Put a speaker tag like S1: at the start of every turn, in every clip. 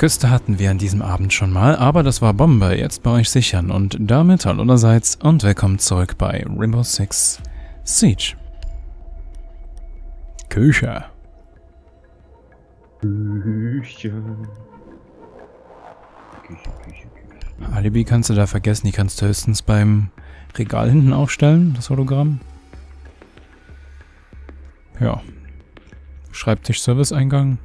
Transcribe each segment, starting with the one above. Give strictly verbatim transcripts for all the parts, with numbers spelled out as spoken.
S1: Küste hatten wir an diesem Abend schon mal, aber das war Bombe, jetzt bei euch sichern. Und damit hallo allerseits und willkommen zurück bei Rainbow Six Siege. Küche.
S2: Küche. Küche, Küche, Küche.
S1: Alibi kannst du da vergessen, die kannst du höchstens beim Regal hinten aufstellen, das Hologramm. Ja. Schreibtisch-Service-Eingang.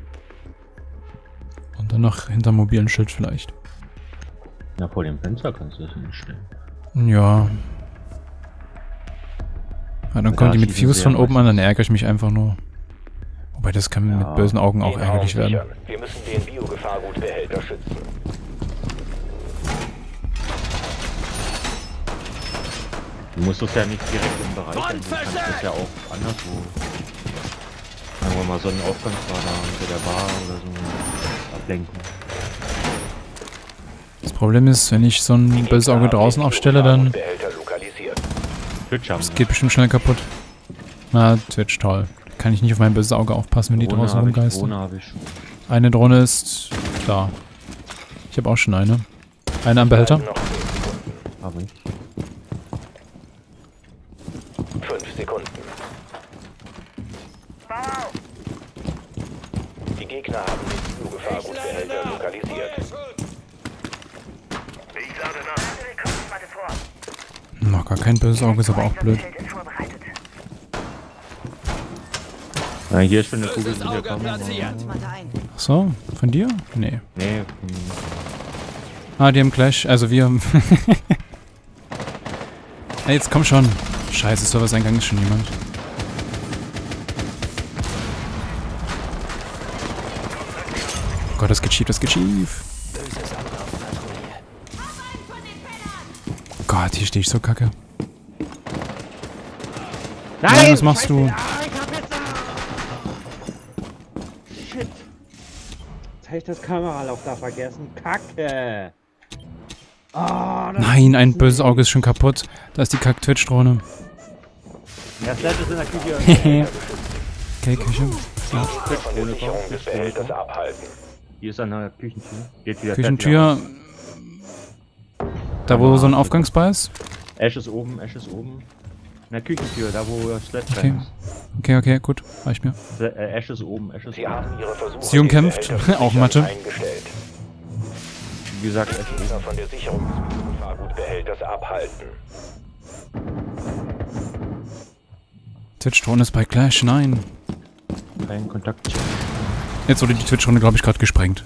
S1: Und dann noch hinter mobilen Schild vielleicht.
S2: Na, vor dem Fenster kannst du das hinstellen.
S1: Ja. Ja, dann
S2: Da
S1: kommt die mit
S2: schießen
S1: Fuse
S2: sie
S1: von
S2: ja
S1: oben an, dann
S2: meistens.
S1: ärgere ich mich einfach nur. Wobei, das kann
S2: Ja.
S1: mit bösen Augen auch
S3: Den Raum
S1: ärgerlich werden.
S3: sichern. Wir müssen den Biogefahrgutbehälter schützen.
S2: Du musst das ja nicht direkt im Bereich sein, du kannst das ja auch anderswo. Sagen wir mal so einen Aufgangsradar hinter der Bar oder so. Ablenkung.
S1: Das Problem ist, wenn ich so ein böses Auge draußen aufstelle, dann
S3: Behälter lokalisiert.
S2: Twitch haben
S1: das geht bestimmt schnell kaputt. Na, Twitch, toll. Kann ich nicht auf mein böses Auge aufpassen, wenn die draußen rumgeistern.
S2: Drohne habe ich schon.
S1: Eine Drohne ist klar. Ich habe auch schon eine. Eine am Behälter.
S3: Noch zehn Sekunden.
S2: Aber ich.
S3: Fünf Sekunden. Die Gegner haben den Biogefahrgutbehälter lokalisiert. Ich lade nach.
S1: Noch gar kein böses Auge, ist aber auch blöd.
S2: Na, hier ist schon eine Kugel gekommen.
S1: Ach so, von dir? Nee.
S2: Nee, hm,
S1: Ah, die haben gleich, also wir... Hey, jetzt komm schon. Scheiße, Service-Eingang ist schon jemand. Oh Gott, das geht schief, das geht schief. Gott, hier stehe ich so kacke.
S2: Nein,
S1: Nein, was machst du?
S2: Ah, ich hab jetzt... Shit. Jetzt hab ich das Kameralauf da vergessen. Kacke. Oh, das
S1: Nein, ein böses Auge ist schon kaputt. Da ist die Kack-Twitch-Drohne.
S2: Das letzte ist in der Küche.
S1: Okay, Küche. Ja.
S3: Von der Sicherung des Behälters abhalten.
S2: Hier ist eine Küchentür. Geht wieder
S1: Küchentür. Da wo so ein Aufgangsbar ist.
S2: Ash ist oben, Ash ist oben. In der Küchentür, da wo das letzte
S1: Okay.
S2: ist.
S1: Okay, okay, gut. Reicht mir.
S2: Äh, Ash ist oben, Ash ist
S3: Sie
S2: oben.
S3: haben ihre Versuche,
S1: Sie umkämpft.
S3: den Behälter zu
S1: Auch
S3: sichern,
S1: Mathe.
S3: eingestellt.
S2: Wie gesagt, Ash ist
S3: Gegner
S2: oben.
S3: von der Sicherung des Biogefahrgutbehälters abhalten.
S1: Twitch-Drohne ist bei Clash. Nein.
S2: Kein Kontakt.
S1: Jetzt wurde die Twitch-Drohne, glaube ich, gerade gesprengt.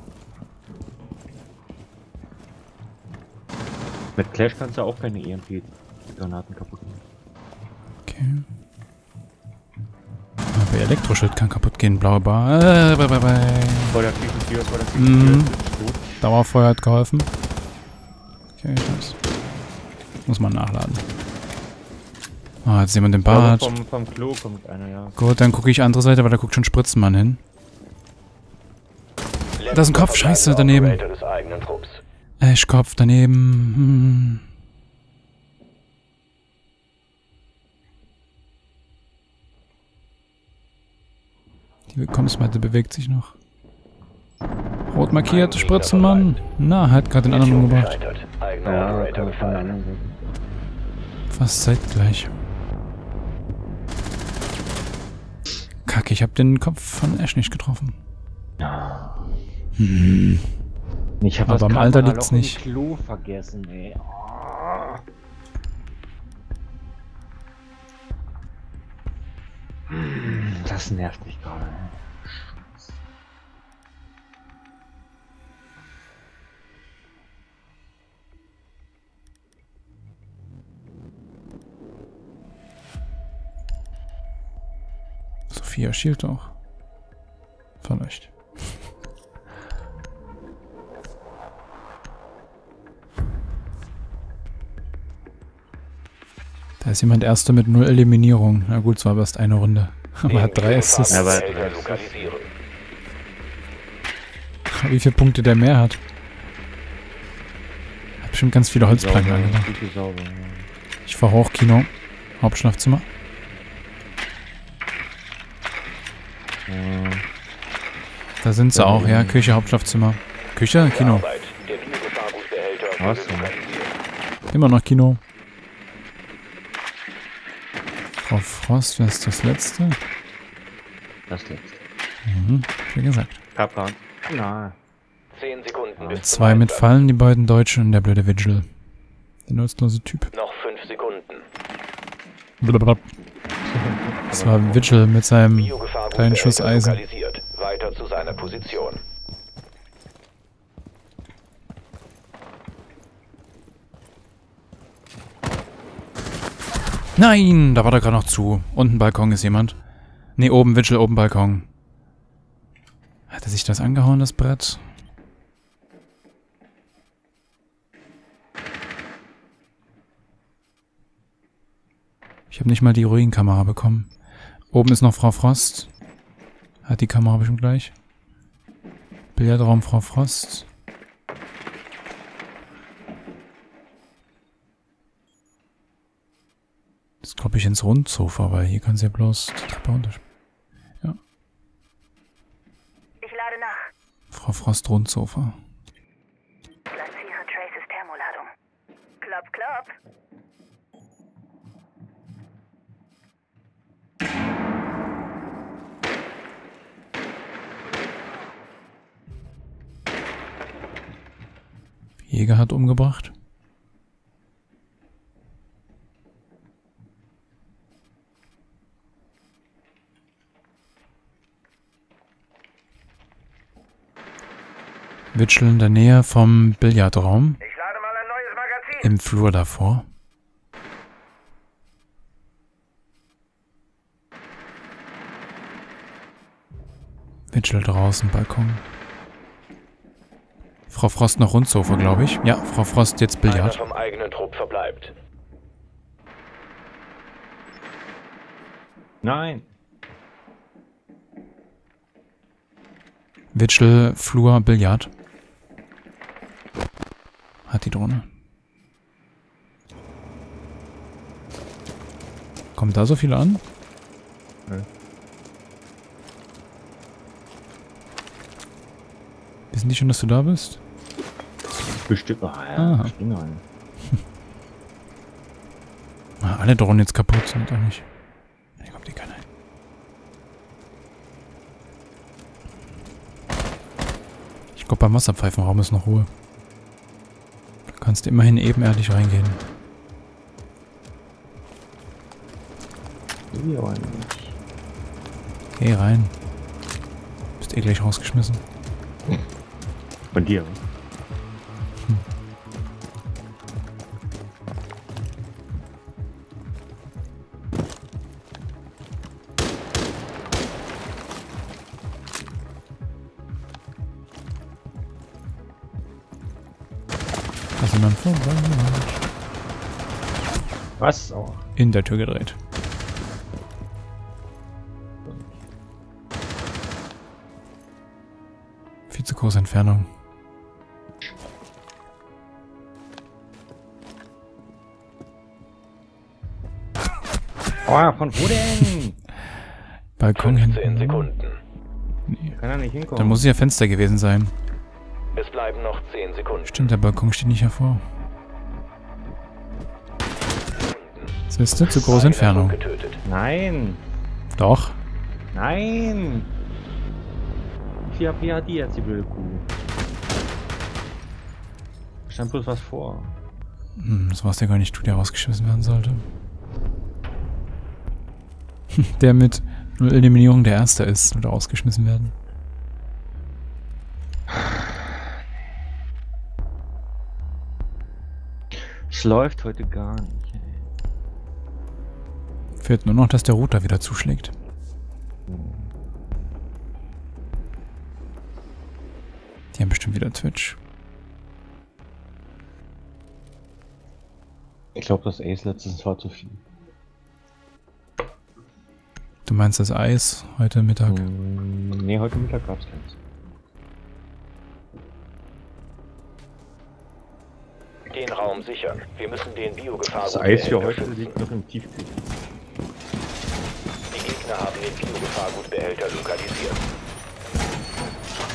S2: Mit Clash kannst du auch keine E M P-Granaten kaputt machen.
S1: Okay. Aber Elektroschild kann kaputt gehen. Blaue Bar. Äh, bye, bye, bye.
S2: Vor der Küchentür, vor der Küchentür.
S1: Mhm.
S2: Ist tot.
S1: Dauerfeuer hat geholfen. Okay, ich weiß. Muss man nachladen. Ah, jetzt jemand im
S2: Ich glaube,
S1: Bad.
S2: vom, vom Klo kommt einer, ja.
S1: Gut, dann gucke ich andere Seite, weil da guckt schon Spritzenmann hin. Da ist ein Kopf, scheiße, daneben.
S3: Operator des eigenen Trupps.
S1: Ash-Kopf daneben. Hm. Die Willkommensmatte bewegt sich noch. Rot markiert, Spritzenmann. Na, hat gerade den anderen umgebracht.
S3: Gescheitert. Eigener
S2: Ja,
S3: Operator
S2: kann von der
S3: gefallen.
S2: anderen Seite.
S1: Fast zeitgleich. Kacke, ich habe den Kopf von Ash nicht getroffen. Hm.
S2: Ich hab
S1: Aber
S2: das
S1: am Alter
S2: Kameraloch
S1: liegt's
S2: im
S1: nicht.
S2: Klo vergessen, ey. Oh. Das nervt mich gerade.
S1: Sophia schielt auch. Vielleicht. Da ist jemand Erster mit null Eliminierung. Na gut, zwar erst eine Runde. Aber er hat drei Assists.
S2: Ja, aber-
S3: Behälter lokalisieren.
S1: Wie viele Punkte der mehr hat. Hat bestimmt ganz viele Holzplanken
S2: Sauber,
S1: angemacht.
S2: gute sauber, ja.
S1: Ich fahr hoch, Kino. Hauptschlafzimmer.
S2: Ja.
S1: Da sind sie auch, ja. Küche, Hauptschlafzimmer. Küche, Kino.
S2: Was?
S1: Immer noch Kino. Frau Frost, wer ist das letzte?
S2: Das letzte.
S1: Mhm, wie gesagt.
S2: Kaplan. Na.
S3: zehn Sekunden bis
S1: Zwei mit Fallen, die beiden Deutschen und der blöde Vigil. Der nutzlose Typ.
S3: Noch fünf Sekunden.
S1: Blablabla. Das war Vigil mit seinem kleinen Schuss Eisen.
S3: Lokalisiert. Weiter zu seiner Position.
S1: Nein, da war da gerade noch zu. Unten Balkon ist jemand. Ne, oben Vigil, oben Balkon. Hat er sich das angehauen, das Brett? Ich habe nicht mal die Ruinenkamera bekommen. Oben ist noch Frau Frost. Hat die Kamera bestimmt gleich. Billardraum Frau Frost. Jetzt glaube ich ins Rundsofa, weil hier kann sie ja bloß die Treppe runter. Ja.
S4: Ich lade nach.
S1: Frau Frost Rundsofa.
S4: Platziere Traces Thermoladung. Klopp, klopp.
S1: Jäger hat umgebracht. Vigil in der Nähe vom Billardraum.
S3: Ich lade mal ein neues Magazin.
S1: Im Flur davor. Vigil draußen, Balkon. Frau Frost noch Rundsofa, glaube ich. Ja, Frau Frost jetzt
S3: Einer
S1: Billard.
S3: vom eigenen Trupp verbleibt.
S2: Nein.
S1: Vigil, Flur, Billard. Hat die Drohne. Kommen da so viele an?
S2: Nö.
S1: Wissen die schon, dass du da bist?
S2: Bestimmt. Ah, ja,
S1: Aha.
S2: bestimmt rein.
S1: Ah, alle Drohnen jetzt kaputt sind, doch nicht. Da kommt die keiner hin. Ich glaube, beim Wasserpfeifenraum ist noch Ruhe. Da kannst du immerhin ebenerdig reingehen.
S2: Ja, eigentlich.
S1: Geh rein. Bist eh gleich rausgeschmissen.
S2: Von dir.
S1: Hm. Da ist jemand vorbei.
S2: Was? Oh.
S1: In der Tür gedreht. Viel zu große Entfernung.
S2: Oh, von wo denn?
S1: Balkon
S3: fünfzehn
S1: hinten.
S3: Sekunden.
S1: Nee.
S2: Kann er nicht hinkommen.
S1: Dann muss es ja Fenster gewesen sein.
S3: Es bleiben noch zehn Sekunden.
S1: Stimmt, der Balkon steht nicht hervor. Siehst du, zu große Entfernung.
S3: Getötet.
S2: Nein.
S1: Doch.
S2: Nein. Wie viel hat die jetzt, die blöde Kuh? Stand bloß was vor.
S1: Hm, das war's ja gar nicht, du, der rausgeschmissen werden sollte. Der mit null Eliminierung der Erste ist oder rausgeschmissen werden.
S2: Es läuft heute gar nicht. Ey.
S1: Fehlt nur noch, dass der Router wieder zuschlägt. Die haben bestimmt wieder Twitch.
S2: Ich glaube, das Ace letztens war zu viel.
S1: Du meinst das Eis heute Mittag?
S2: Mm, nee, heute Mittag gab's keins.
S3: Den Raum sichern. Wir müssen den Biogefahr.
S2: Das Eis für heute liegt noch im Tiefkühl.
S3: Die Gegner haben den Biogefahrgutbehälter lokalisiert.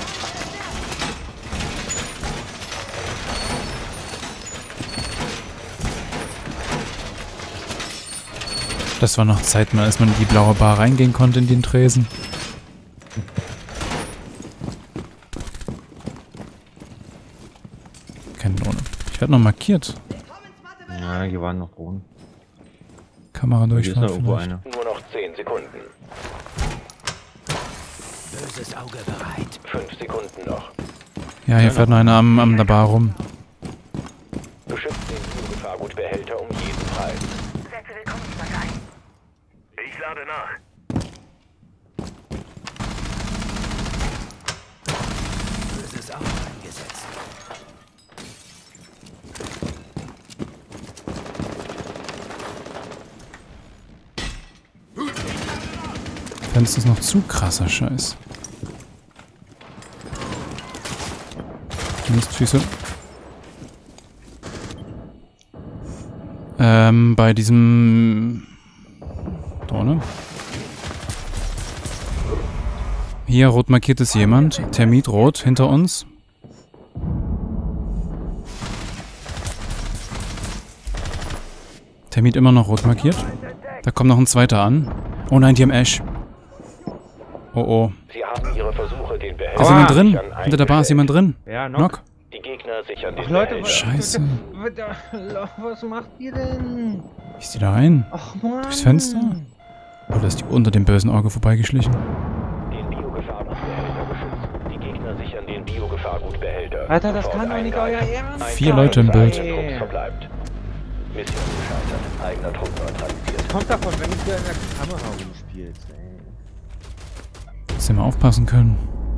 S1: Das war noch Zeit mal, als man in die blaue Bar reingehen konnte, in den Tresen. Keine Drohne. Ich werde noch markiert.
S2: Ja, hier waren noch Drohnen.
S1: Kamera
S2: Hier ist noch
S1: durchfahren
S2: irgendwo
S1: vielleicht.
S2: eine.
S3: Nur noch zehn Sekunden.
S5: Böses Auge bereit.
S3: fünf Sekunden noch.
S1: Ja, hier fährt noch einer am, am der Bar rum.
S3: Beschützt den Biogefahrgutbehälter um jeden Preis.
S4: Setze Willkommensbatterie.
S3: Ich lade nach.
S5: Böses Auge eingesetzt.
S1: Fenster ist noch zu krasser Scheiß. Mistfüße. Ähm, bei diesem... Drohne. Hier rot markiert ist jemand. Termit rot hinter uns. Termit immer noch rot markiert. Da kommt noch ein zweiter an. Oh nein, die haben Ash. Oh oh.
S3: Sie haben ihre Versuche, den
S1: Da ist
S3: Behälter
S1: jemand drin.
S3: sichern,
S1: Hinter der Bar ist jemand drin.
S2: Ja, noch.
S1: Knock.
S3: Die Gegner sichern den
S2: Ach, Leute,
S3: Behälter.
S1: Scheiße.
S2: Was macht ihr denn?
S1: Ist die da rein?
S2: Ach Mann.
S1: Durchs Fenster? Oder ist die unter dem bösen Auge vorbeigeschlichen?
S3: Den Biogefahrgutbehälter beschützen. Die Gegner sichern den Biogefahrgutbehälter.
S2: Alter, das
S3: Bevor
S2: kann doch nicht
S3: eingreifen.
S2: euer Ernst
S3: Ein
S1: Vier Leute im
S3: Teil
S1: Bild.
S3: des Trupps verbleibt. Mission gescheitert. Eigener Trupp neutralisiert.
S2: Kommt davon, wenn du hier in der Kamera rumspielst, ey.
S1: Dass sie mal aufpassen können.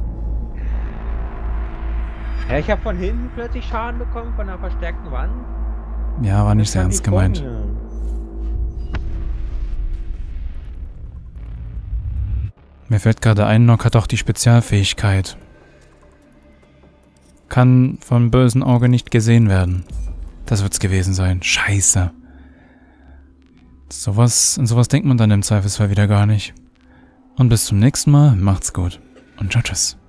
S2: Ja, ich hab von hinten plötzlich Schaden bekommen von einer verstärkten Wand.
S1: Ja, war nicht sehr
S2: Kam die
S1: ernst gemeint.
S2: vor mir.
S1: Mir fällt gerade ein, Nock hat auch die Spezialfähigkeit. Kann vom bösen Auge nicht gesehen werden. Das wird's gewesen sein. Scheiße. Sowas, an sowas denkt man dann im Zweifelsfall wieder gar nicht. Und bis zum nächsten Mal, macht's gut. Und ciao, tschüss.